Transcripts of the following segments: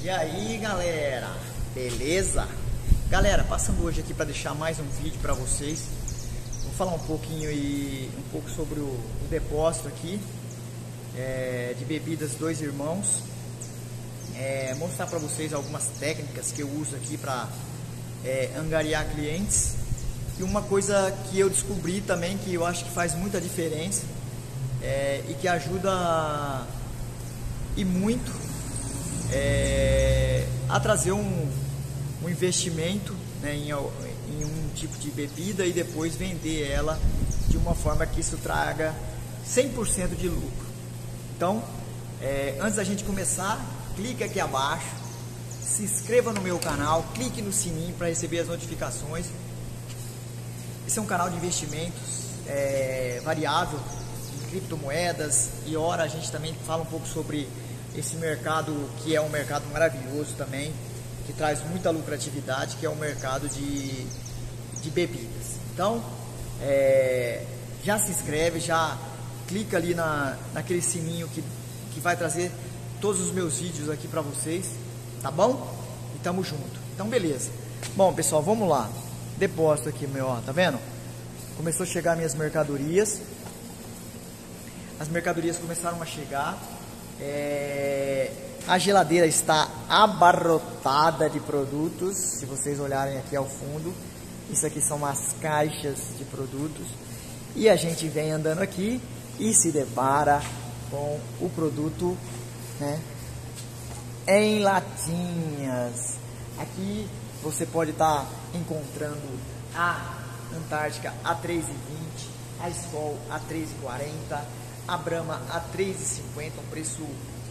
E aí galera, beleza? Galera, passando hoje aqui para deixar mais um vídeo para vocês. Vou falar um pouco sobre o depósito aqui de bebidas Dois Irmãos. Mostrar para vocês algumas técnicas que eu uso aqui para angariar clientes. E uma coisa que eu descobri também, que eu acho que faz muita diferença e que ajuda e muito a trazer um investimento, né, em um tipo de bebida e depois vender ela de uma forma que isso traga 100% de lucro. Então, antes da gente começar, clique aqui abaixo, se inscreva no meu canal, clique no sininho para receber as notificações. Esse é um canal de investimentos variável em criptomoedas, e ora a gente também fala um pouco sobre esse mercado, que é um mercado maravilhoso também, que traz muita lucratividade, que é o mercado de bebidas. Então, já se inscreve, já clica ali naquele sininho que vai trazer todos os meus vídeos aqui para vocês, tá bom? E tamo junto. Então, beleza. Bom, pessoal, vamos lá. Depósito aqui, meu, ó, tá vendo? Começou a chegar minhas mercadorias. As mercadorias começaram a chegar. A geladeira está abarrotada de produtos. Se vocês olharem aqui ao fundo, isso aqui são umas caixas de produtos. E a gente vem andando aqui e se depara com o produto, né, em latinhas. Aqui você pode estar encontrando a Antártica a R$ 3,20, a Skol a R$ 3,40, a Brahma a R$ 3,50, um preço,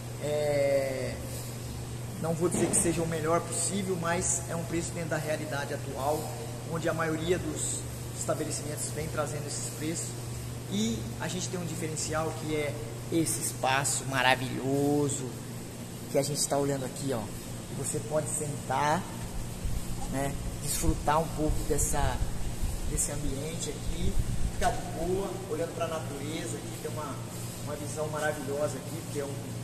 não vou dizer que seja o melhor possível, mas é um preço dentro da realidade atual, onde a maioria dos estabelecimentos vem trazendo esses preços. E a gente tem um diferencial, que é esse espaço maravilhoso que a gente está olhando aqui, ó. Você pode sentar, né, desfrutar um pouco desse ambiente aqui, ficar de boa, olhando para a natureza. Aqui tem uma visão maravilhosa aqui, porque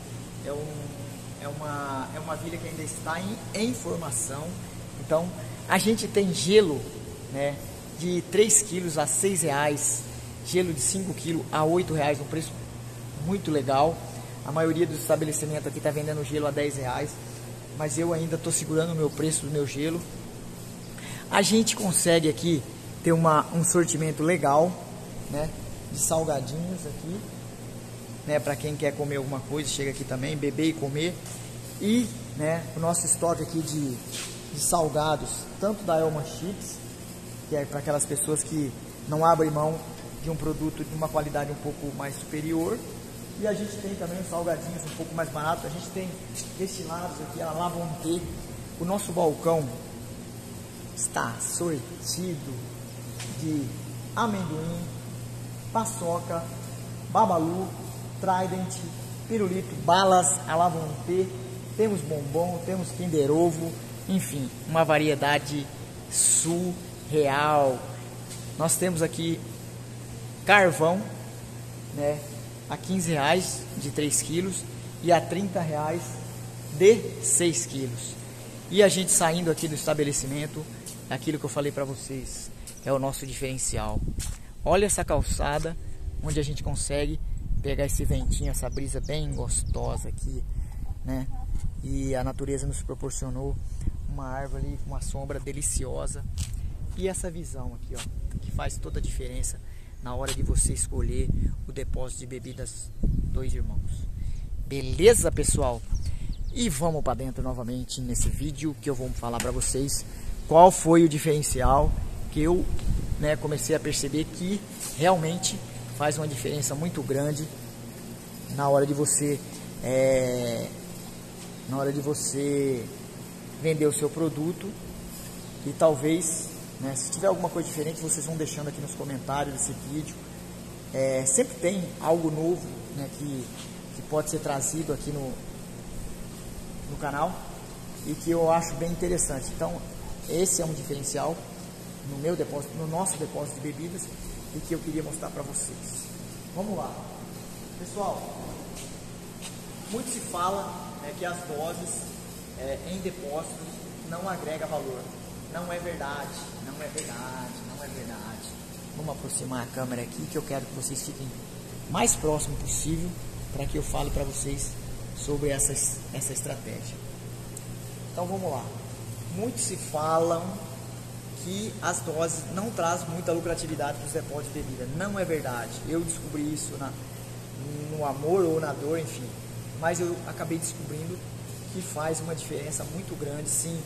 é uma vila que ainda está em formação. Então, a gente tem gelo, né, de 3 quilos a R$ 6,00, gelo de 5 quilos a R$ 8,00, um preço muito legal. A maioria dos estabelecimentos aqui está vendendo gelo a R$ 10,00, mas eu ainda estou segurando o meu preço do meu gelo. A gente consegue aqui ter um sortimento legal, né, de salgadinhos aqui, né, para quem quer comer alguma coisa, chega aqui também, beber e comer. E, né, o nosso estoque aqui de salgados, tanto da Elma Chips, que é para aquelas pessoas que não abrem mão de um produto de uma qualidade um pouco mais superior. E a gente tem também os salgadinhos um pouco mais baratos. A gente tem destilados aqui, a La Bonté. O nosso balcão está sortido de amendoim, paçoca, babalu, Trident, pirulito, balas, a La Bonté. Temos bombom, temos Kinder Ovo, enfim, uma variedade surreal. Nós temos aqui carvão, né, a R$ 15,00 de 3 quilos e a R$ 30,00 de 6 quilos. E a gente saindo aqui do estabelecimento, aquilo que eu falei para vocês, é o nosso diferencial. Olha essa calçada, onde a gente consegue pegar esse ventinho, essa brisa bem gostosa aqui, né? E a natureza nos proporcionou uma árvore ali com uma sombra deliciosa. E essa visão aqui, ó, que faz toda a diferença na hora de você escolher o depósito de bebidas Dois Irmãos. Beleza, pessoal? E vamos para dentro novamente nesse vídeo, que eu vou falar para vocês qual foi o diferencial que eu, né, comecei a perceber que realmente faz uma diferença muito grande na hora de você vender o seu produto. E talvez, né, se tiver alguma coisa diferente, vocês vão deixando aqui nos comentários desse vídeo. Sempre tem algo novo, né, que pode ser trazido aqui no canal e que eu acho bem interessante. Então, esse é um diferencial no meu depósito, no nosso depósito de bebidas, e que eu queria mostrar para vocês. Vamos lá, pessoal. Muito se fala, né, que as doses em depósitos não agrega valor. Não é verdade, não é verdade, não é verdade. Vamos aproximar a câmera aqui que eu quero que vocês fiquem mais próximo possível para que eu fale para vocês sobre essa estratégia. Então vamos lá. Muitos se falam que as doses não trazem muita lucratividade para os depósitos de bebida. Não é verdade. Eu descobri isso no amor ou na dor, enfim. Mas eu acabei descobrindo que faz uma diferença muito grande, sim,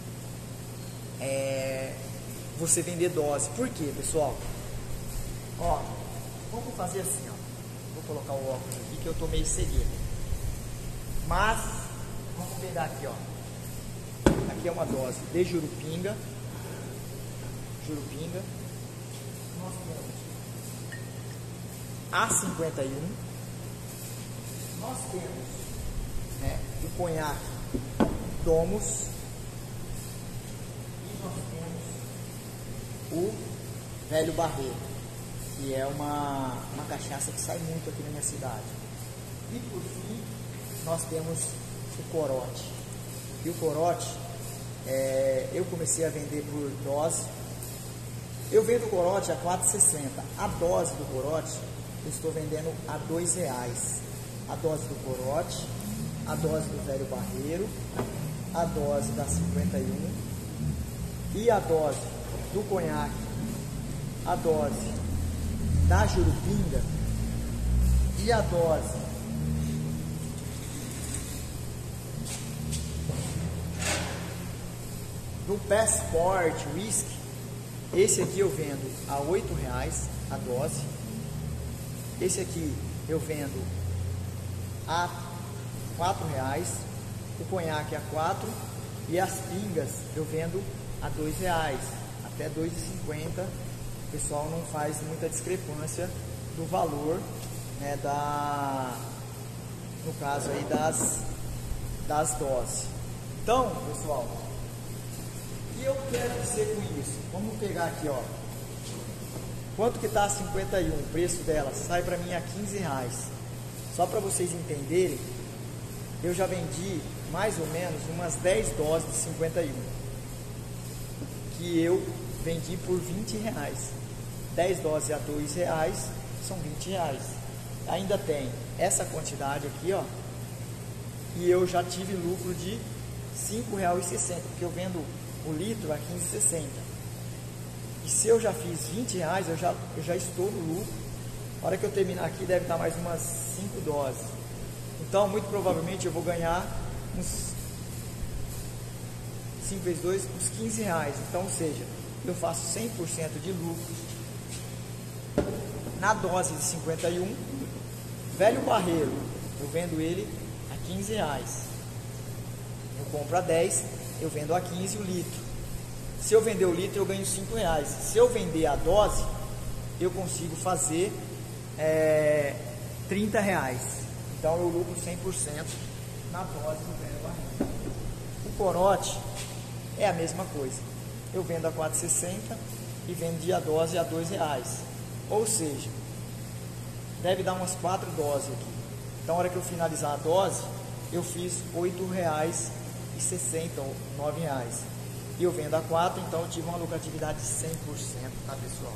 você vender dose. Por quê, pessoal? Ó, vamos fazer assim, ó. Vou colocar o óculos aqui que eu tô meio cegueiro. Mas, vamos pegar aqui, ó. Aqui é uma dose de Jurupinga. Nós temos A51. Nós temos, né, o conhaque Domus. E nós temos o Velho Barreiro, que é uma cachaça que sai muito aqui na minha cidade. E por fim, nós temos o Corote. E o Corote, eu comecei a vender por dose. Eu vendo o Corote a R$ 4,60. A dose do Corote eu estou vendendo a R$ 2,00. A dose do Corote, a dose do Velho Barreiro, a dose da 51 e a dose do conhaque, a dose da Jurupinga e a dose do Passport Whisky. Esse aqui eu vendo a R$ 8,00 a dose. Esse aqui eu vendo a R$ 4,00. O conhaque a 4 e as pingas eu vendo a R$ 2,00, até R$ 2,50. O pessoal não faz muita discrepância do valor, né, no caso aí das doses. Então, pessoal, o que eu quero dizer com isso? Vamos pegar aqui, ó. Quanto que tá a 51? O preço dela sai para mim a R$ 15,00. Só para vocês entenderem, eu já vendi mais ou menos umas 10 doses de 51 que eu vendi por R$ 20,00. 10 doses a R$ 2,00 são R$ 20,00. Ainda tem essa quantidade aqui, ó, e eu já tive lucro de R$ 5,60, porque eu vendo o litro a R$ 15,60. E se eu já fiz R$ 20,00, eu já estou no lucro. A hora que eu terminar aqui deve estar mais umas 5 doses. Então, muito provavelmente eu vou ganhar uns 5 vezes 2, uns R$ 15,00. Então, ou seja, eu faço 100% de lucro na dose de 51. Velho Barreiro, eu vendo ele a R$ 15,00. Eu compro a 10, eu vendo a 15 o litro. Se eu vender o litro, eu ganho R$ 5,00. Se eu vender a dose, eu consigo fazer R$ 30,00. Então eu lucro 100% na dose do Velho Barreiro. O Corote é a mesma coisa. Eu vendo a R$ 4,60 e vendi a dose a R$ 2,00. Ou seja, deve dar umas 4 doses aqui. Então, na hora que eu finalizar a dose, eu fiz R$ 8,60 ou R$ 9,00. E eu vendo a 4, então eu tive uma lucratividade de 100%, tá, pessoal?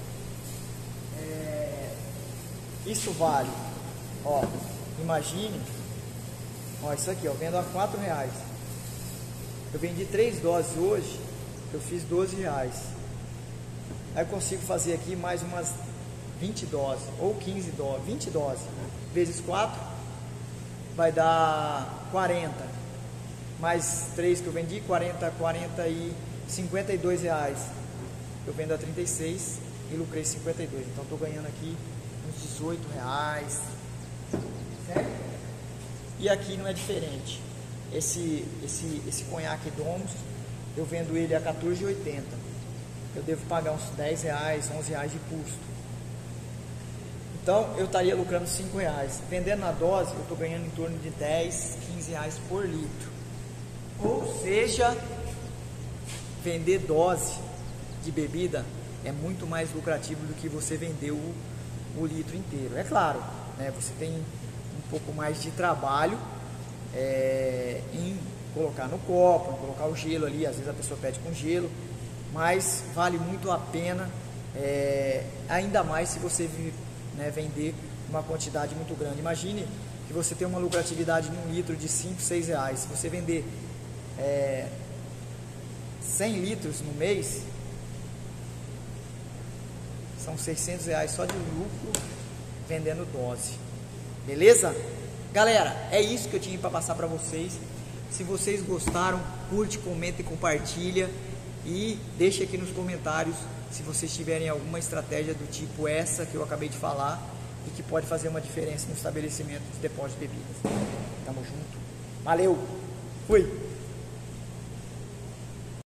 Isso vale, ó, imagine, ó, isso aqui, ó, vendo a R$ 4,00. Eu vendi 3 doses hoje, eu fiz R$ 12,00. Aí eu consigo fazer aqui mais umas 20 doses, ou 15 doses, 20 doses, vezes 4, vai dar 40. Mais 3 que eu vendi, 40 e R$52. Eu vendo a 36 e lucrei 52. Então estou ganhando aqui uns R$18, certo? E aqui não é diferente. Esse conhaque Domus, eu vendo ele a R$14,80. Eu devo pagar uns R$10, R$11 de custo. Então eu estaria lucrando R$5. Vendendo na dose, eu estou ganhando em torno de R$10, R$15 por litro. Ou seja, vender dose de bebida é muito mais lucrativo do que você vender o litro inteiro. É claro, né, você tem um pouco mais de trabalho em colocar no copo, em colocar o gelo ali, às vezes a pessoa pede com gelo, mas vale muito a pena, ainda mais se você vender uma quantidade muito grande. Imagine que você tem uma lucratividade de 1 litro de 5, 6 reais. Se você vender 100 litros no mês, são 600 reais só de lucro vendendo dose. Beleza? Galera, é isso que eu tinha para passar para vocês. Se vocês gostaram, curte, comenta e compartilha. E deixe aqui nos comentários se vocês tiverem alguma estratégia do tipo essa que eu acabei de falar e que pode fazer uma diferença no estabelecimento de depósito de bebidas. Tamo junto. Valeu. Fui.